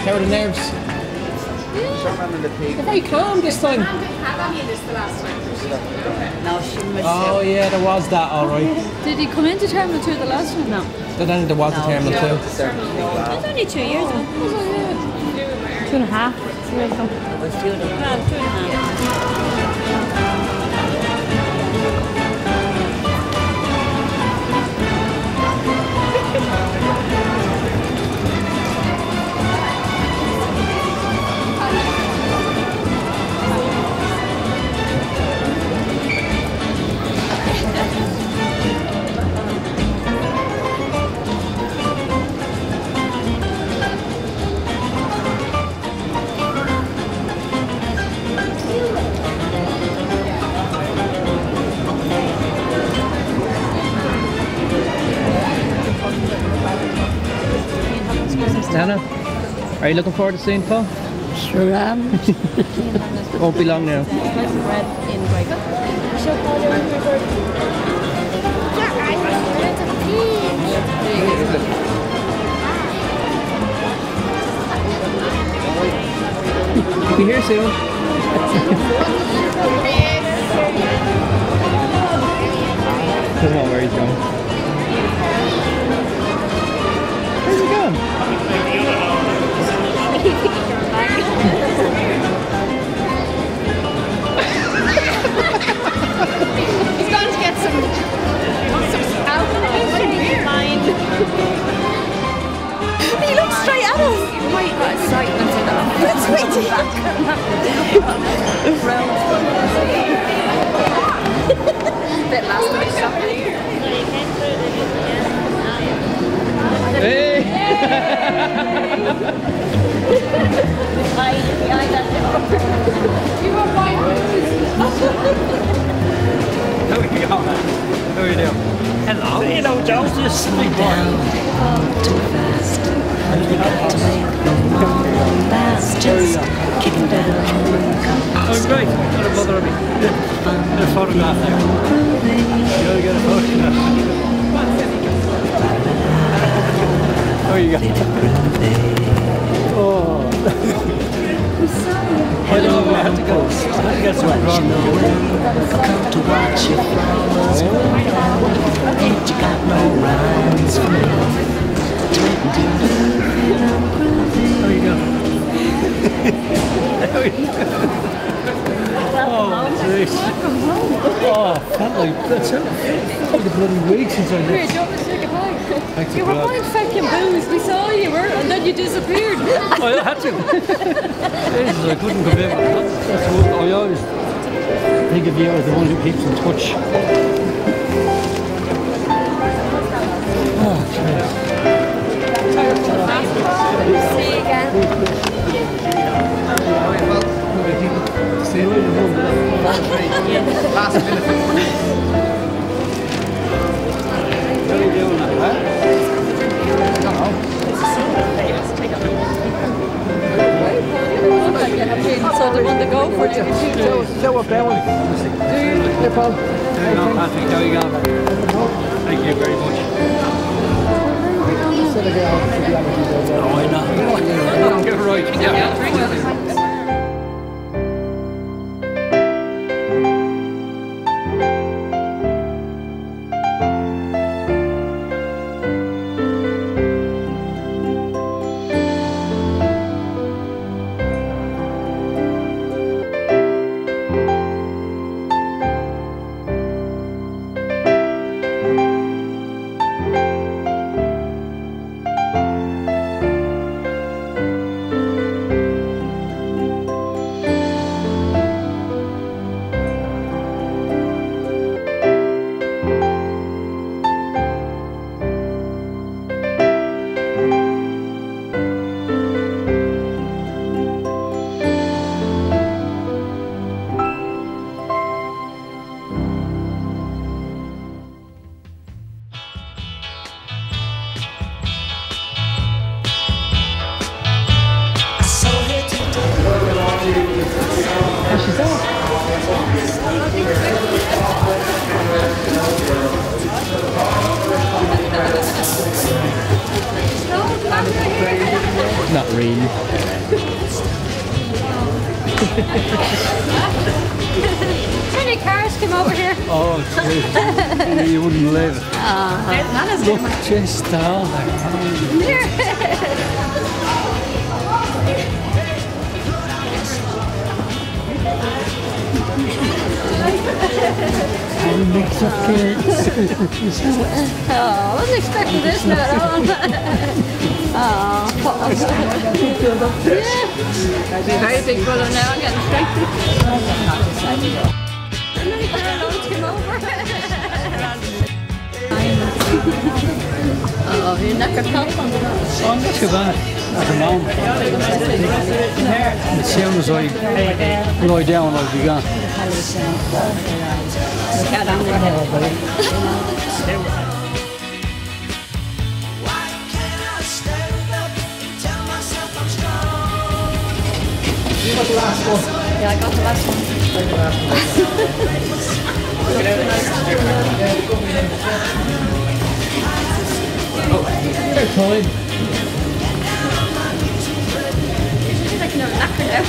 How are the nerves? They're very calm this time. Mum didn't have any of this the last time. No, she missed Oh yeah, there was that, alright. Did he come into Terminal 2 the last time? No. Then there was a Terminal 2. That's only 2 years ago. 2.5 years ago. it was 2 Well, 2.5. Anna, are you looking forward to seeing Paul? Sure am. Won't be long now. Slice of bread in Greg. Be here soon. Doesn't know where he's going. Where's he going? He's going to get some alcohol. He looks straight at us. Why you got excitement in that? That's sweetie. Bit last minute shopping. Hey! You were fine. How are you going? How are you doing? Hello. Hello, Joe. Just Slow down too fast. You got to make the world last. Just kick down. Oh, great. Don't bother me. Get a photograph there. You gotta get a photograph. There you go. Oh. I don't know, I have to go. I have to get some What you run. know, I've come to watch your flowers grow down. Ain't you got no rhymes for me? There you go. Oh, jeez. Oh, felt like that's it. Felt like a bloody week since I Here, left. do you want me to take a bag? Thanks You a were lot. buying fucking booze. We saw you were, and then you disappeared. Oh, I had to. Jesus, I couldn't come in. That's what I always think of you as the one who keeps in touch. Oh, jeez. See you again. See you later. Last minute. How are you doing, huh? So the one to go for you. So what Bowen? Hey, Paul. There you go, Patrick. How are you going? Thank you very much. Oh, I know. You're right. Yeah. Not really. Many cars come over here. Oh, geez. You wouldn't believe it. Nana's Look just all that. And mix up kids. Oh, I wasn't expecting this now at all. Oh, yeah. I'd be very big brother now. I'm getting strength. And then the loads came over. Oh, you're not going to help them. Oh, not too bad at the moment. As soon as I lie down, I'll be gone. Cat on the hill. You got the last one. Yeah, I got the last one. Take the last one. They're fine. She's like, no, knackered now.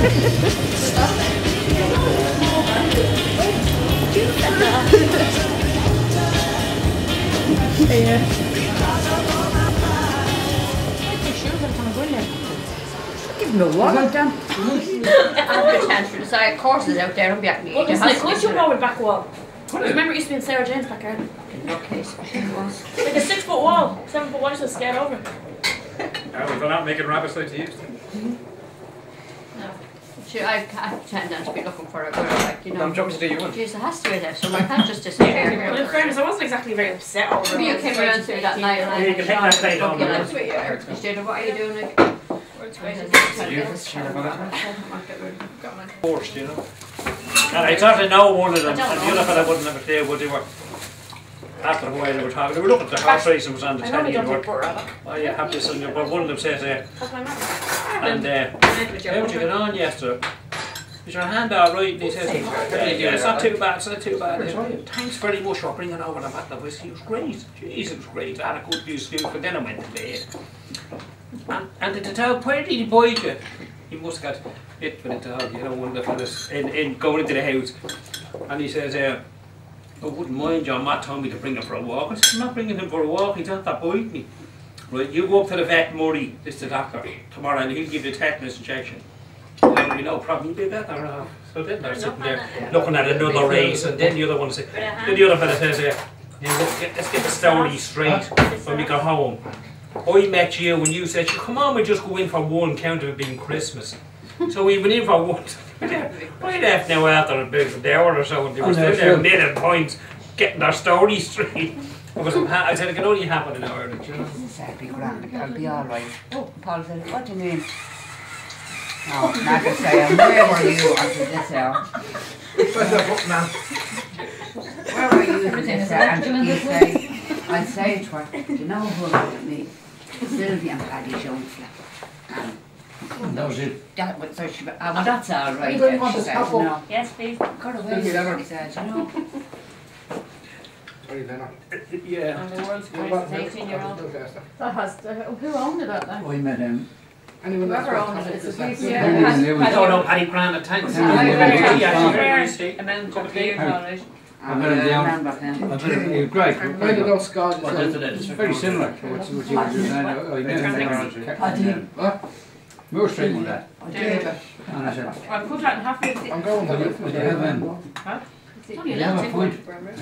Give no what? I've got a chance for the side courses out there and be at me. Well, listen, of course you know the back wall. Remember it used to be in Sarah Jane's backyard? In your case, it was. Like a 6 foot wall, 7 foot wall, just scared over. They're not making rabbits like they used to. Sure, I tend to be looking for a girl, like, you know. I'm jumping to do you one. Jeez, it has to be there, so I can't just disappear. Well, in fairness, I wasn't exactly very upset over it. You came around to me that night and I You can take that plate on. Instead of what are you doing? Like, Forced, you know. And I thought I know one of them, and the other fella wouldn't have a clue what they were. After a while they were talking, they were looking at the horse race and was on the I know we telly. don't do butter rather. Oh, you have this on your, but one of them says, That's my mum. and how would you get on yesterday? Is your hand all right? And he says, yeah, it's not too bad, it's not too bad. Thanks very much for bringing over the bottle of whiskey. It was great. Jeez, it was great. I had a good few scoops, but then I went to bed. And to tell, where did he buy you? He must have got hit with a dog, you know, one of the fellas in going into the house. And he says, I wouldn't mind John Matt told me to bring him for a walk. I said, I'm not bringing him for a walk, he's not that bite me. Right, you go up to the vet, Murray, this is the doctor, tomorrow, and he'll give you a tetanus injection. There'll be no problem, you'll be better off. So then they're sitting there looking at another race, and then the other one says, then the other fella says, let's get the story straight when we got home. I met you when you said, come on, we just go in for one, count of it being Christmas. So we went in for one. I left now after about an hour or so, and they were still there making points, getting their story straight. Because I said, it can only happen in Ireland, you know. I'll be grand, I'll be alright. Oh, Paul said, what do you mean? No, not to say, where were you after this hour? Where's that book, man? Where were you after this hour? And he'd say, I'd say to her, do you know who looked at me? Sylvia and Paddy Jones. And that was it. That was, so she, well, that's all right. You don't want She to said, top up? no. Yes, please. Got away, she said, you know. Sorry, Lena. Yeah. And the world's greatest 18-year-old. That has to, who owned it that night? I met him. Anyone Whoever else? owned it, it's a piece of Yeah. I don't know, Paddy Grant, thanks. Yeah. Amount of years already. I met him down. remember him. I met him. He was great. Where did those scars? Well, it's very similar to what you were doing. I met him. What? Moore Street with that. I did. And I said, I'll put that in half minute. I'm going with it. would you have him? It's only You a have little a point.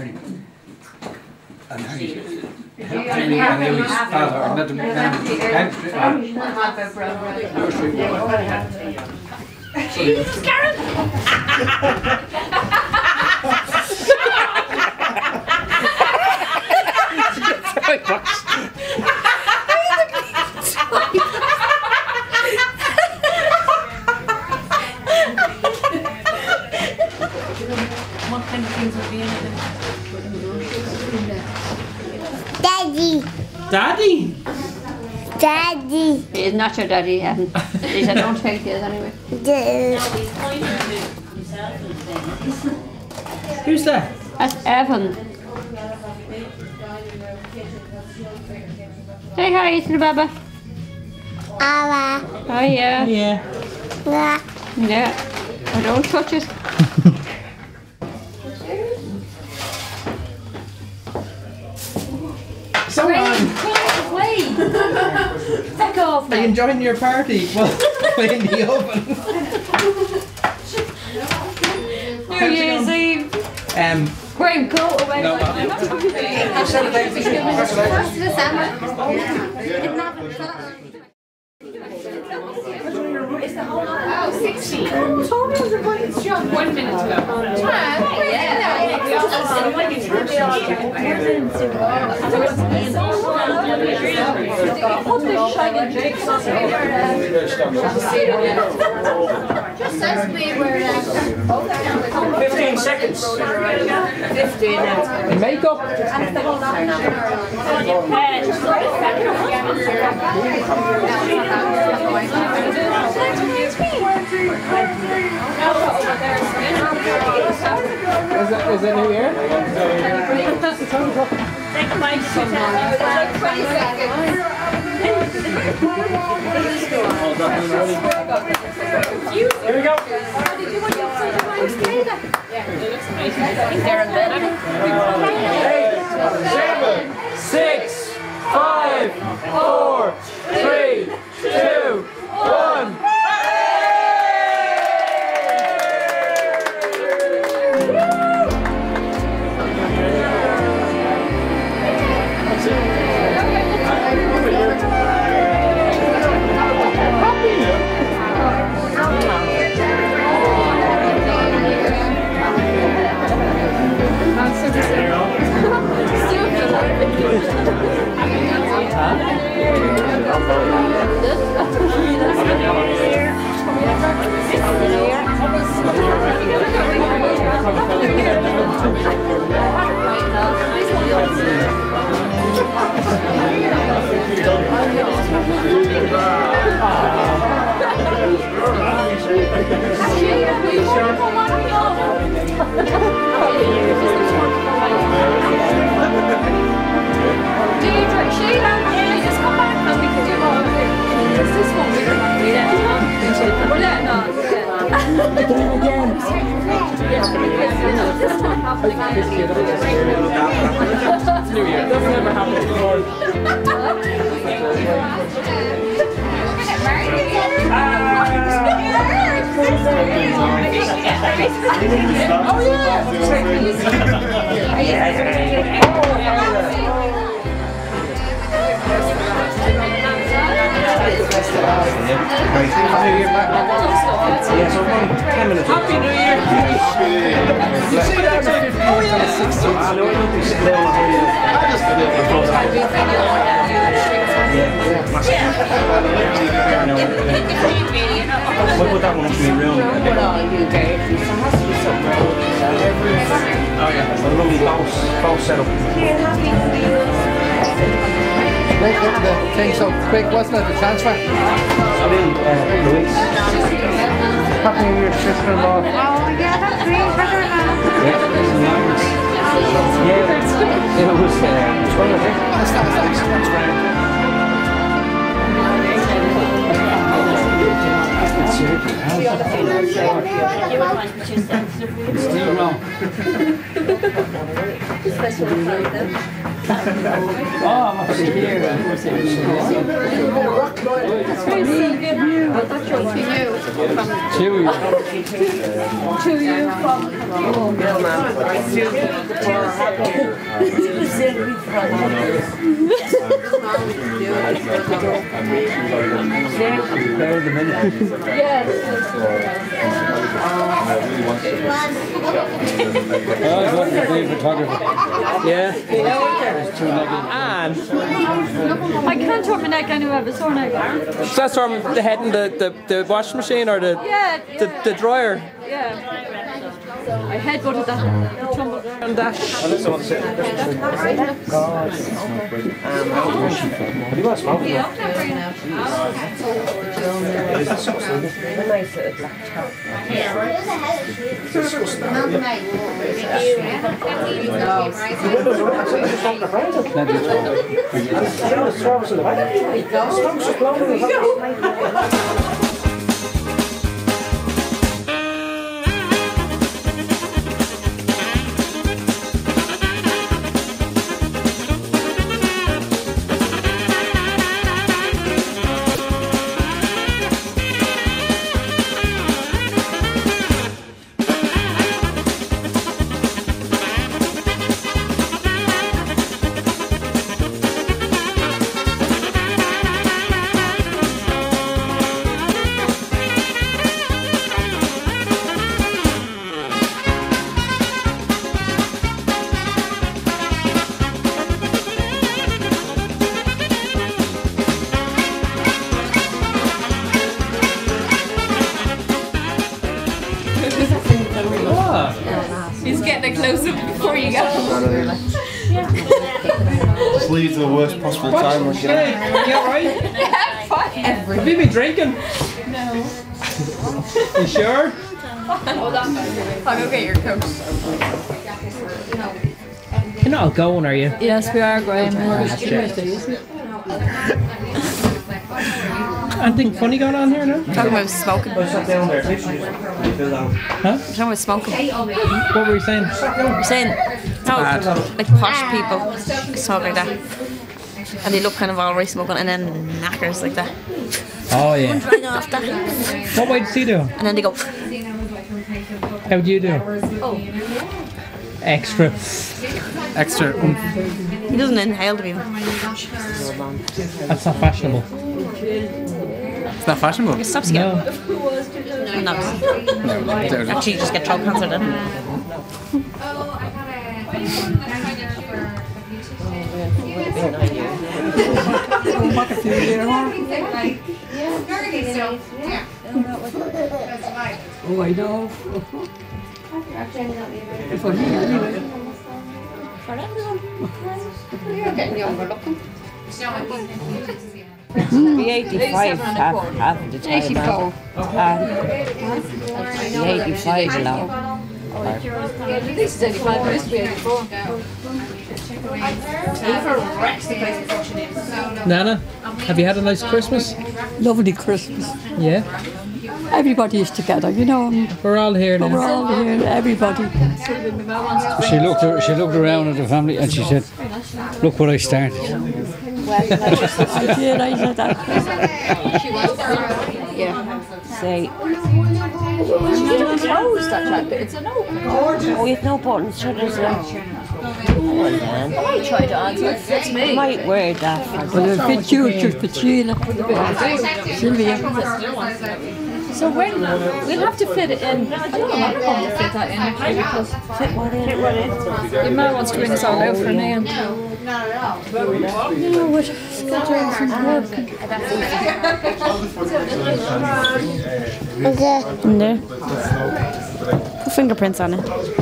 And he helped me and he was father. I met him down Bank Street. Moore Street. Jesus, Karen! What kind of things would be in it? Daddy, Daddy! Daddy, He's not your daddy, and he said, don't take his anyway. Who's that? That's Evan. Say hi to the Baba. Awa, Oh, yeah. Yeah. La, Yeah. I don't touch it. Someone! Wait! Fuck off, Are you man. enjoying your party while in the oven? New Year's Eve. Graham, go away. No, Oh, 16. Tommy was invited to John 1 minute ago. Put this shiny Jake's on Just as we were 15 seconds. 15 Makeup! Is it New Year? Here we go. They're in bed. 8, 7, 6, 5, 4, 3, 2, 1. New Year. It doesn't ever happen before. Oh Happy New Year! You see that? Oh yeah! 16. I know it is still We'll put that one up to me real. Oh yeah, a lovely bowl setup. Quick, get the thing so quick, wasn't it, the transfer? I mean, Louise. Happy New Year, sister-in-law. yeah, that's great. Yeah, it was 12, I think. That's great. Still wrong. Oh, I'm actually here. To you from Better the minute. Oh, I got the great photographer. Yeah. There's two negative. And I can't turn my neck anyway, I have a sore neck. so that's from the head in the washing machine or the dryer? Yeah. I headbutted that tumble. And dash. And this one sitting. God. Have you got a smoke? exclusive before you go. Just leave the worst possible time. What's you alright? Have you been drinking? No. You sure? Hold on. I'll go get your Coke. You're not going, are you? Yes, we are, Graham. Anything funny going on here now? Talking about smoking. Huh? Talking about smoking. What were you saying? I'm saying, like posh people smoke like that. And they look kind of alright smoking and then knackers like that. Oh yeah. One drag off that. What way does he do? And then they go. How do you do? Oh. Extra. Extra. He doesn't inhale to people. That's not fashionable. It's not fashionable. It stops you. No. No. Actually, you just get throat cancer then. Oh, I know. For me, anyway. For everyone. You're getting younger looking. Be 85 half the time. 84. Be 85 now. This is 85, but this will be 84. Nana, have you had a nice Christmas? Lovely Christmas. Yeah? Everybody is together, you know. We're all here now. We're all here, everybody. She looked around at the family and she said, "Look what I started." I did, I said that. Yeah. Say, Close that track, but it's an open. oh, you've no buttons, sure there's no. Come on, man. I might try to answer. It fits I me. might wear that for Well, it'll fit you, it'll fit Sheila. Sylvia. So when we'll have to fit it in. I don't know how to fit that in actually because fit what in. your man wants to bring us all out for an end. You know what? Schedule some work. In there. Put fingerprints on it.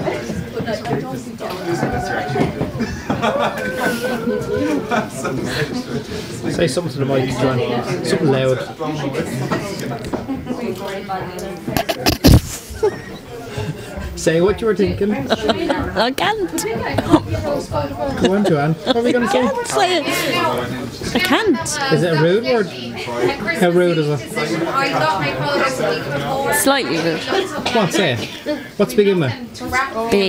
Say something to the mic, John. Something loud. Say what you were thinking. I can't. Go on, Joanne. What are we going to say? Say it. I can't. Is it a rude word? How rude is it? Slightly rude. What, say it. What's begin with? B.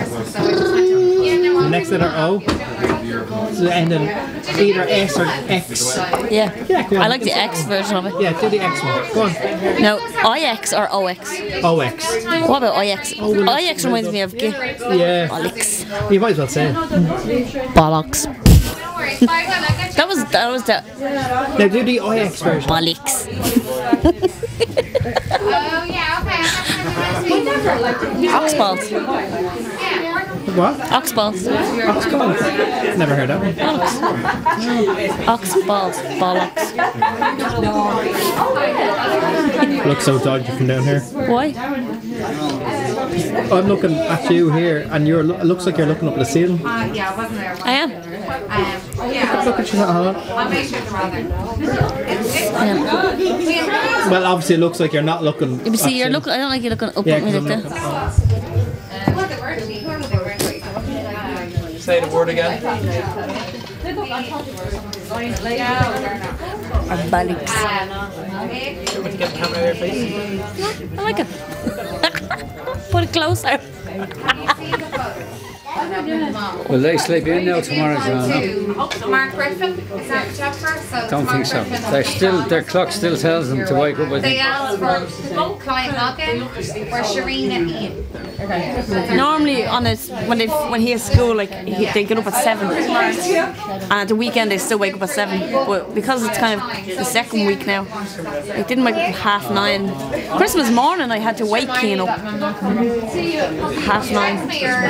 The next letter O? So and then either S or X. Yeah. Yeah, go on. I like the X version of it. Yeah, do the X one. Go on. No, IX or OX? OX. What about IX? IX reminds me of Yeah. bollocks. You might as well say it. Bollocks. that was the Now do the IX version. bollocks. Ox balls. What? Ox balls. Ox balls. Never heard that one. Ox balls. Bollocks. Looks so dodgy from down here. Why? I'm looking at you here, and it looks like you're looking up at the ceiling. I am. Look at you. I am. Well, obviously, it looks like you're not looking. You see, you're looking. I don't like you looking up Yeah, at me 'cause like I'm that. Say the word again. Bollocks. Get the camera there, please. I like it. Put it closer. Will they sleep in now tomorrow, Joanna? Mark Griffin, is that the chapter? Don't think so. Their clock still tells them to wake up. I They think. asked for Clive Logan or Shireen and Ian. Normally on it when he has school, like they get up at 7, and at the weekend they still wake up at 7. But because it's kind of the second week now, I didn't wake up at 9:30. Christmas morning I had to wake Keane up 9:30.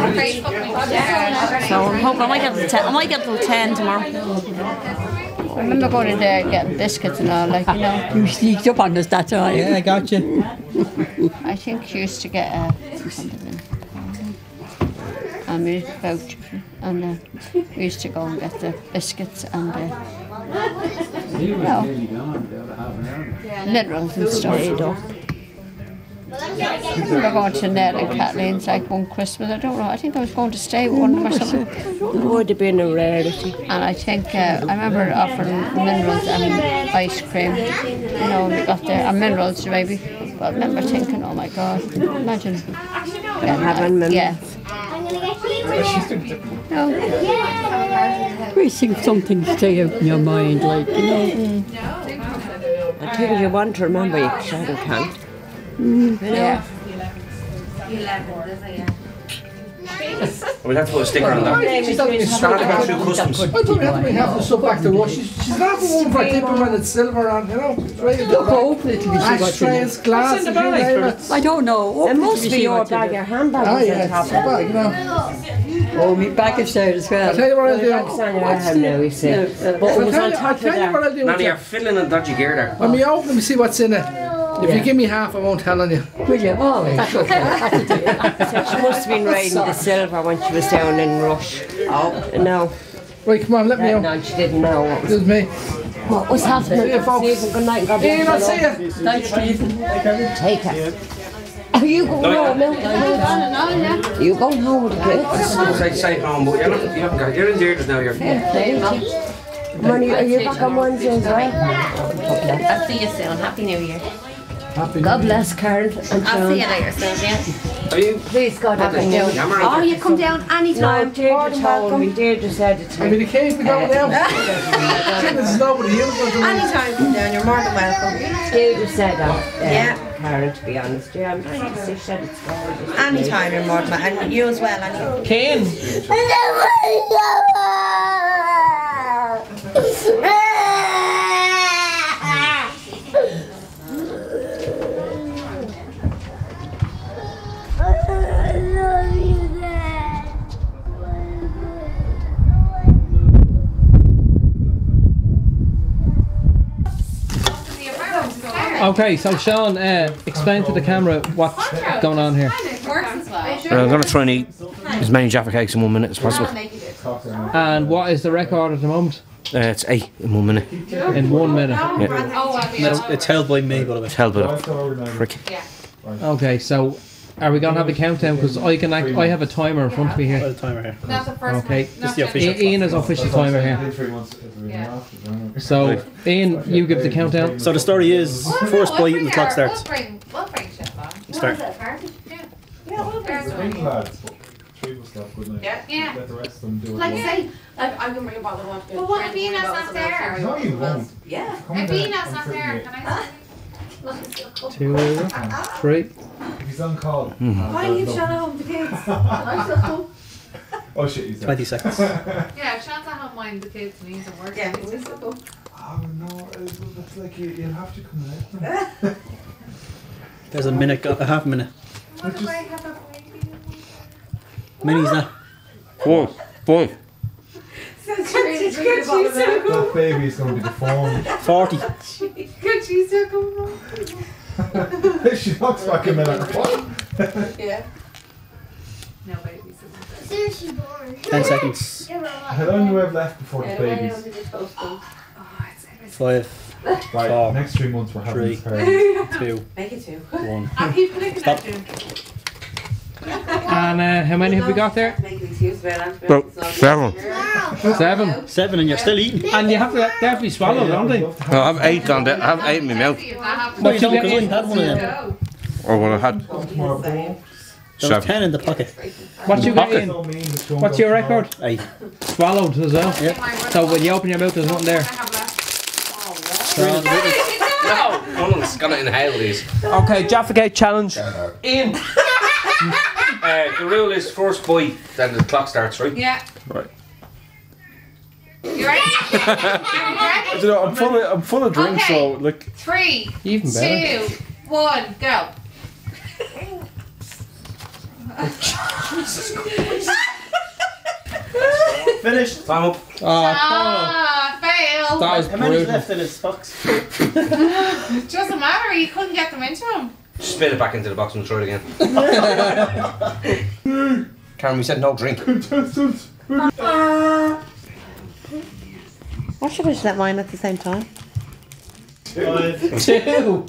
So I'm hoping I might get to 10. I might get till 10 tomorrow. I remember going in there getting biscuits and all, like, you know. You sneaked up on us that time. Yeah, I got you. I think she used to get and milk voucher, and we used to go and get the biscuits and minerals and stuff. We were going to Ned and Kathleen's like one Christmas. I don't know. I think I was going to stay with one of them or something. It would have been a rarity. And I think I remember offering minerals and ice cream. You know, we got there and minerals maybe. But I remember thinking, oh my God, imagine having minerals. Yeah. No. We think something stay out in your mind, like, you know. I think you want to remember you can't. Yeah. We'll have to put a sticker on that. She's not even starting about two customs. I thought we had to be having the stuff back to Rush. She's not the one for dipping when it's silver on, you know. Look, open it to be sure what you Ashtrays, glasses, I don't know. It must be your bag, your handbag. Oh yeah, it's a bag, you know. Oh, my bag is there as well. I'll tell you what I'll do. It's on your arm now, you see. But it was on top of that. Nanny, you're fiddling in dodgy gear there. When we open, we see what's in it. If you give me half, I won't tell on you. Will you? Oh, that's okay. So she must have been riding the silver when she was down in Rush. Oh, no. Right, come on, let me know. No, she didn't know. This is me. What was happening? See you, folks. Stephen, good night and God bless Ian, you. I'll see you. Thanks, Stephen. Take it. Are you going home now? Are you going home with the kids? Say home, but you're in Deirdre's now. You're Money, are you back on Wednesday as well? I'll see you soon. Happy New Year. God bless Karen and John. I'll see you later, Sylvia. Are you? Please God have you. Oh, you come down anytime. No, Deirdre told me. Deirdre said it to me. I mean, the cave we go down. There's nobody here. Anytime come down, you're more than welcome. Deirdre said that. Yeah. Karen, to be honest. Yeah, I'm trying to say she said it's gorgeous. Anytime you're more than welcome. And you as well, and Kane. Okay, so Sean, explain to the camera what's going on here. I'm going to try and eat as many Jaffa cakes in 1 minute as possible. And what is the record at the moment? It's 8 in 1 minute. In 1 minute? Yeah. It's held by me, by the way. It's held by the prick. Okay, so are we going to have a countdown? Because I have a timer in front of me here. A timer here. That's the first Okay, This is the official. Ian has official timer here. So, Ian, you give the countdown. So the story is, first bite and the clock starts. We'll bring shit on. Start. Yeah, we'll bring Yeah. Let the rest of them do it. Like say, I'm going to bring a bottle of water. but what if Ina's not there? No, you won't. Yeah. Come If down Ina's not and there, sit can I? 2, 3. If he's on call. Why are you shut home the kids? I'm still home. Oh shit, he's 20 seconds. Yeah, Sean's at home mind the kids and he's at work. Yeah, we're still home. Oh no, that's like you'll have to come out. There's a minute, a half a minute. What do I have a baby? Many's that. 1. That baby is going to be deformed. 40. Could she still come home? She looks like a minute. What? Yeah. No babies. 10 seconds. How long do we have left before the babies? 5. Right, 4. next 3 months we're having 3. this party. 2. Make it 2. 1. I'll keep clicking Stop. And how many have we got there? Well, 7. 7. 7 and you're still eating. And you have to, they have to be swallowed, don't they? No, I have 8 on there. I have 8 in my mouth. No, you don't, because I had one of them. Or what I had. There was 10 in the pocket. What you got in? What's your record? 8. Swallowed as well? Yeah. So when you open your mouth, there's nothing there. No, one of them's gonna inhale these. Okay, Jaffa Cake challenge. Ian. The rule is first bite, then the clock starts, right? Yeah. Right. You ready? I don't know, I'm full of drinks, Okay. so like 3, Even 2, better. 1, go. Finished. Time up. Fail. That was How many's brutal. left in his box? Doesn't matter, you couldn't get them into him. Spit it back into the box and we'll try it again. Karen, we said no drink. Why should I just let mine at the same time? 2. 2.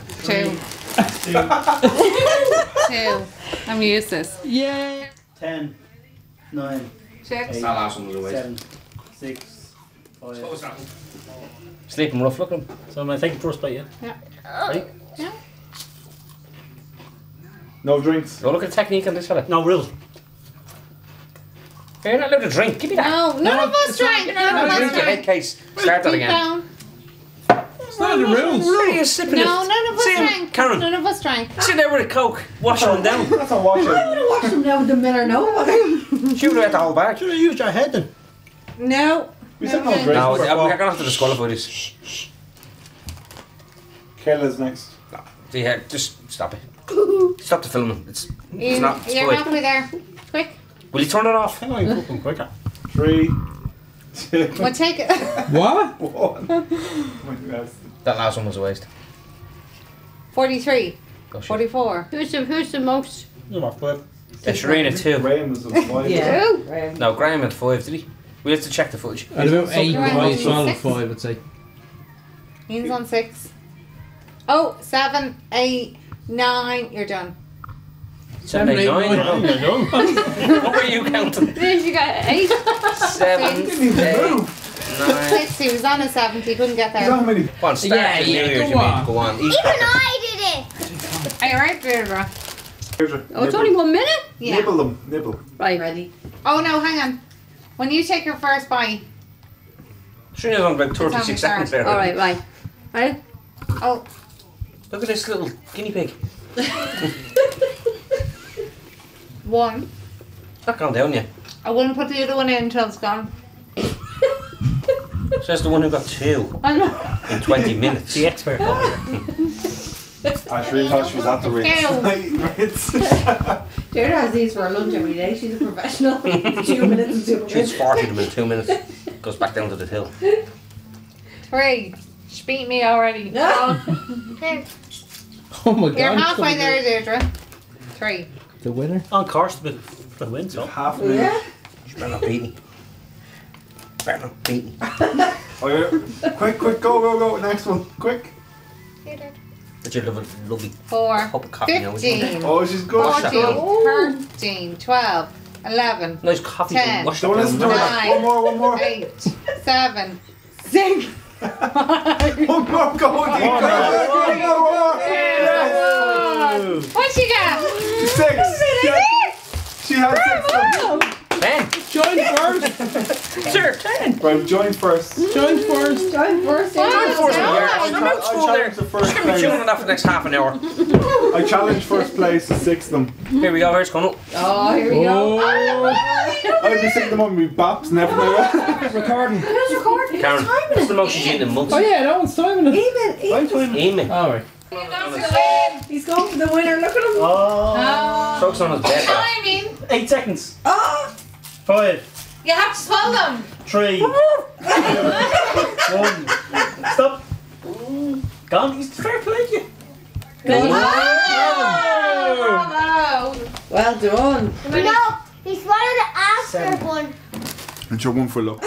2. I'm useless. Yeah. 10, 9, 6. 8, That last one was a waste. 7, 6, 5. Sleeping rough, look at him. So I'm going to take the first bite, yeah? Yeah. Right? Yeah. No drinks. Oh, look at the technique on this fella. No rules. You're not allowed to drink. Give me that. No, none of us drank. None of us Drink your head drank. case. Start that Deep again. down. It's not the rules. What are you sipping it? No, none of us See him, drank. Karen. None of us drank. Sit there with a Coke. Wash one down. That's not washing. Wash them down with the Miller, no? Shoot it at the whole bag. Should have used your head then. No. We said no No, drinks. No, we're before. going to have to disqualify this. Kayla's next. No. See here, just stop it. Stop the filming. It's not. It's You're fine. halfway there. Quick. Will you turn it off? Hang on, you fucking quicker. 3, 2, We'll take it. What? 1. That last one was a waste. 43. Go shit. 44. Who's the most? You're not 5. Sharina 2. Graham was a 5. Yeah. 2. No, Graham had 5, did he? We have to check the footage. And about 8, You're on 5, 12, 6. 5, I'd say. Ian's on 6. Oh, 7, 8, 9. You're done. 7, 8, 9. You're done. What were you counting? Yes, you got 8. 7, 8, 9. 6. He was on a 7. He couldn't get How there. many? Go on, start Yeah, the New yeah, Year's, go you mean. on. Go on. Eat Even that. I did it. Are you right, Deirdre? Oh, it's only 1 minute? Yeah. Nibble them. Nibble. Right. Ready? Oh, no, hang on. When you take your first bite. Sharina's on about It's on 36 the seconds start. there. Alright, right. Right? Oh, Look at this little guinea pig. 1. Not gone down yet. I wouldn't put the other one in until it's gone. Says the one who got 2 I know. in 20 minutes. The expert. I really thought she was at the Ritz. Deirdre has these for her lunch every day. She's a professional. 2 minutes and 2 She's minutes. 40 to 2 minutes. Goes back down to the hill. 3. She beat me already. Oh my god. You're it's halfway gonna there, Deirdre. 3. be The winner? On course to the win, so. Half a minute. Yeah. She better not beat me. Better not beat me. Oh, yeah. Quick, go, go, go. Next one. Quick. But you love a lovely 4. cup of coffee now, isn't it? 15. Oh, she's good. 14. 13. 12. 11. Nice coffee. 10. Wash Don't that listen to down. her. One more. 8. 7. 6. 5. One more. Go. One more. What she got? 6. She had 6 of them. 10. Join first! Sir, 10. Right, join first. Join first! Join first. Join first, Yeah. I'm out school there. challenge the first She's going to be place. tuning that for the next half an hour. I challenge first place to 6 of them. Here we go, here's coming up. Oh, here we go. I'd be sitting them on my baps and everything. Recording. Who's recording? Karen, what's the most she's eaten in months? Oh yeah, that one's timing it. I'm timing. Amy. Alright. He's going for the winner. Look at him. Oh. Focus on his bed. Timing. 8 seconds. Oh. 5, You have to swallow them. 3, 2, 1. Stop. Gone. He's fair play you. Bravo. Well done. No, he swallowed it after one. And you're one for luck.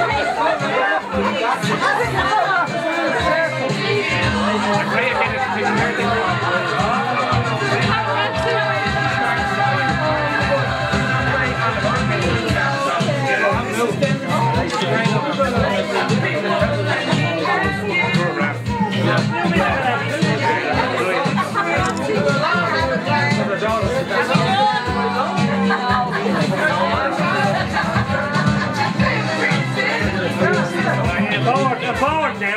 Forward now.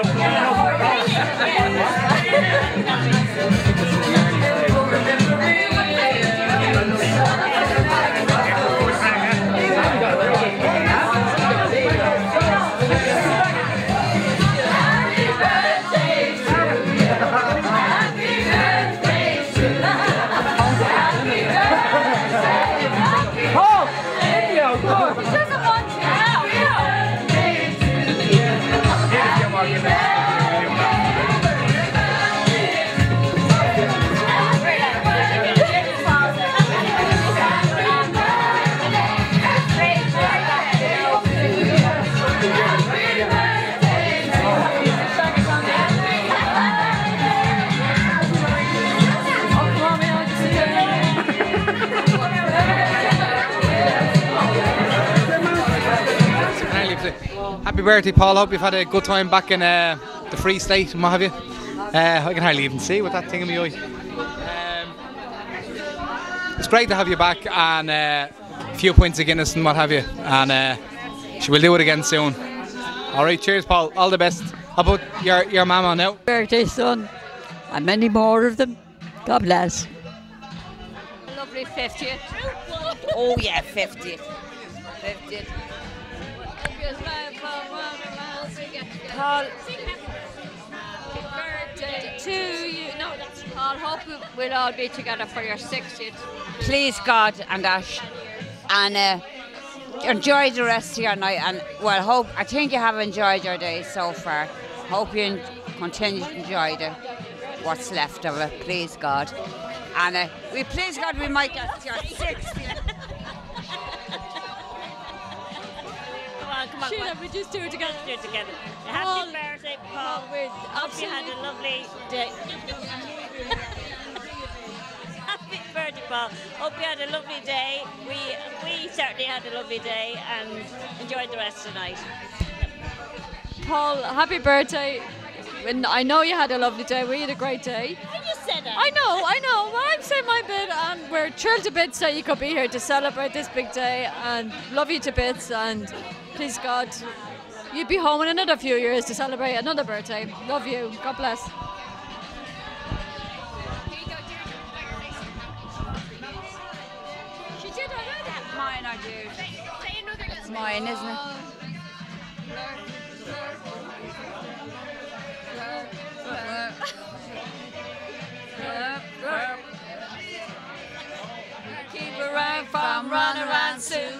Happy birthday, Paul. Hope you've had a good time back in the Free State and what have you. I can hardly even see with that thing in my eye. It's great to have you back and a few points of Guinness and what have you. And she will do it again soon. Alright, cheers, Paul. All the best. How about your mama now? Birthday, son. And many more of them. God bless. Lovely 50th. Oh yeah, 50th. 50th. Paul, happy birthday to you. No, that's Paul. Hope we'll all be together for your 60th. Please God and Ash, and enjoy the rest of your night. And well, I think you have enjoyed your day so far. Hope you continue to enjoy what's left of it. Please God, and please God we might get to your 60th. Come on, we just do it together. Do it together. Happy birthday, Paul. Hope you had a lovely day. Happy birthday, Paul. Hope you had a lovely day. We certainly had a lovely day and enjoyed the rest of the night. Paul, happy birthday. And I know you had a lovely day. We had a great day. You just said that. I know. Well, I'm saying my bit, and we're thrilled to bits that you could be here to celebrate this big day, and love you to bits, and please God, you'd be home in another few years to celebrate another birthday. Love you. God bless. She did already. Mine, I do. It's mine, isn't it? Keep around from run around soon.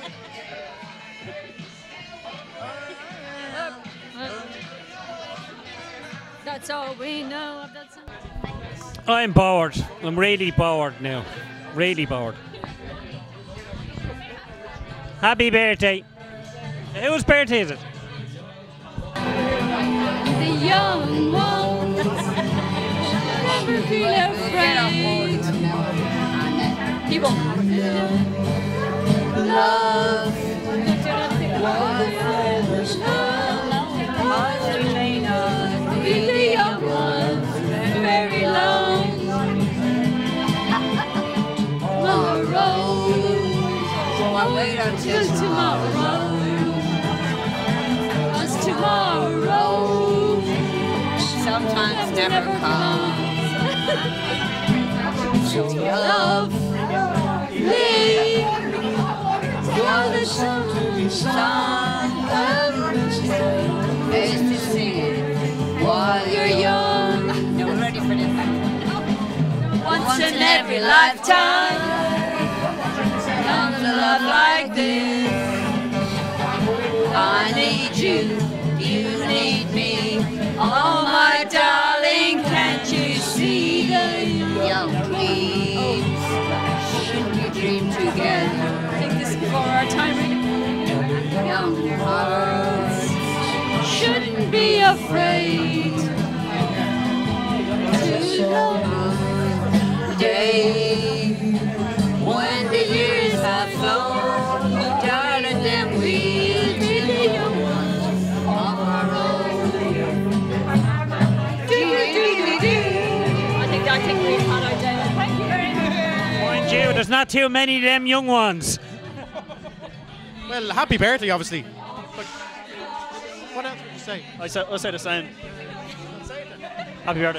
That's all we know of that song. I'm bored. I'm really bored now. Really bored. Happy birthday. Whose birthday is it? The young ones never feel afraid. Keep on. Love. Be the young ones very long. Tomorrow. I'll wait until tomorrow. 'Cause tomorrow sometimes never comes. So love, live, while the sun is to sing it while you're young. You're ready for this. Once in every lifetime comes a love like this. I need you, you need me. Oh my darling, can't you see the young dreams? Shouldn't you dream together? I think this is before our time, really. Young hearts Don't be afraid to go day when the years have flown, darling, then we'll be the young ones of our own. I think we've had our day. Thank you very much. Mind you, there's not too many of them young ones. Well, happy birthday, obviously. But what else would you say? I'll say the same. Happy birthday.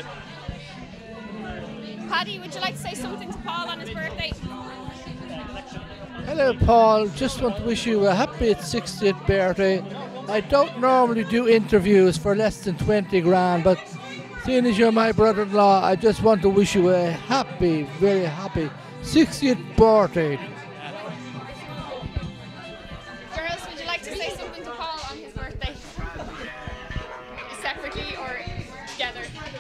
Paddy, would you like to say something to Paul on his birthday? Hello, Paul. Just want to wish you a happy 60th birthday. I don't normally do interviews for less than 20 grand, but seeing as you're my brother-in-law, I just want to wish you a happy, very happy 60th birthday. Girls, would you like to say something to Paul on his birthday? Separately or together?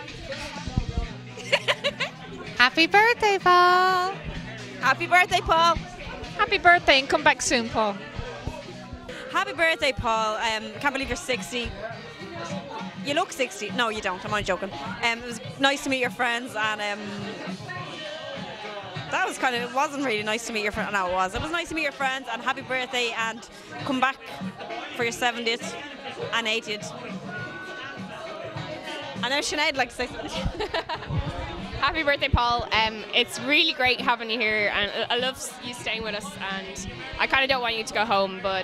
Happy birthday, Paul. Happy birthday, Paul. Happy birthday and come back soon, Paul. Happy birthday, Paul. Can't believe you're 60. You look 60. No, you don't. I'm only joking. It was nice to meet your friends, and that was it wasn't really nice to meet your friends. No, it was. It was nice to meet your friends, and happy birthday, and come back for your 70th and 80th. I know Sinead would like to say something. Happy birthday, Paul. It's really great having you here, and I love you staying with us, and I kind of don't want you to go home, but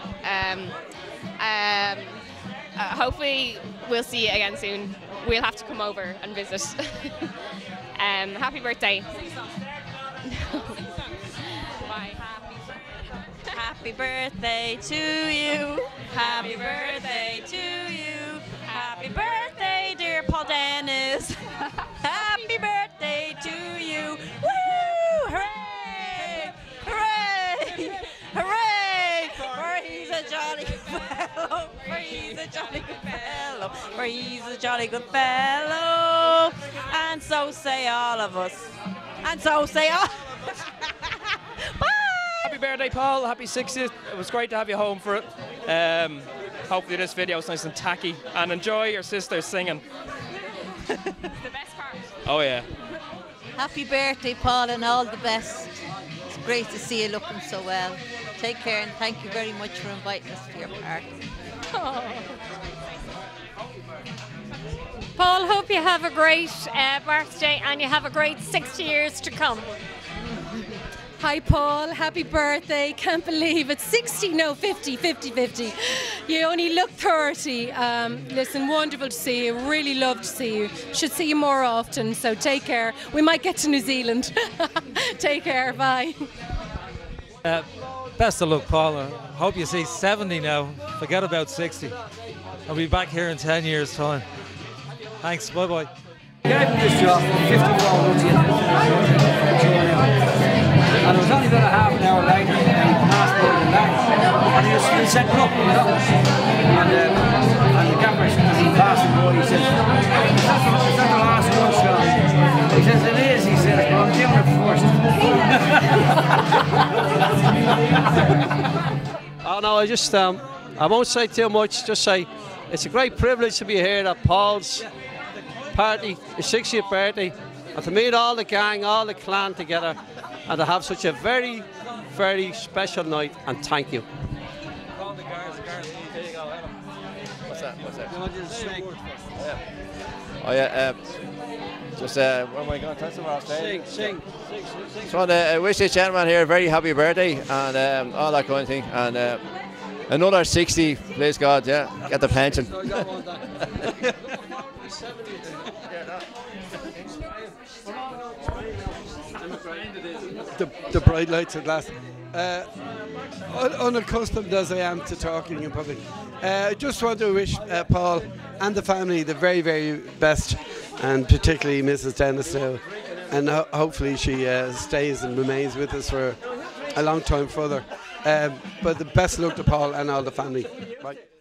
hopefully we'll see you again soon. We'll have to come over and visit. Happy birthday. Bye. Happy birthday to you. Happy birthday to you. Happy birthday, dear Paul Dennis. Happy birthday to you. Woo! Hooray! Hooray! Hooray! For he's a jolly good fellow. For he's a jolly good fellow. For he's a jolly good fellow. And so say all of us. And so say all. Happy birthday, Paul. Happy 60th. It was great to have you home for it. Hopefully this video is nice and tacky. And enjoy your sister singing. The best part. Oh, yeah. Happy birthday, Paul, and all the best. It's great to see you looking so well. Take care, and thank you very much for inviting us to your party. Paul, hope you have a great birthday and you have a great 60 years to come. Hi Paul, happy birthday. Can't believe it's 60, no 50. You only look 30. Listen, wonderful to see you, really love to see you. Should see you more often, so take care. We might get to New Zealand. Take care, bye. Best of luck, Paul. I hope you see 70 now. Forget about 60. I'll be back here in 10 years' time. Thanks, bye-bye. Gave him this job for 54 months and it was only about a half an hour later and he passed by the line and he was still setting up, you know. And the gaffer, as he passed him by, he says, is that the last one, Sean? He says, it is, he says, but I'm doing it first. Oh no, I won't say too much, just say it's a great privilege to be here at Paul's party, his 60th birthday, and to meet all the gang, all the clan together, and to have such a very, very special night, and thank you. What's that? Oh yeah, just what am I going to tell someone else? Sing. Just want to wish this gentleman here a very happy birthday and all that kind of thing, and another 60, please God, yeah, get the pension. The bright lights at last. Unaccustomed as I am to talking in public, I just want to wish Paul and the family the very, very best, and particularly Mrs. Dennis now. And hopefully she stays and remains with us for a long time further. But the best luck to Paul and all the family. Bye.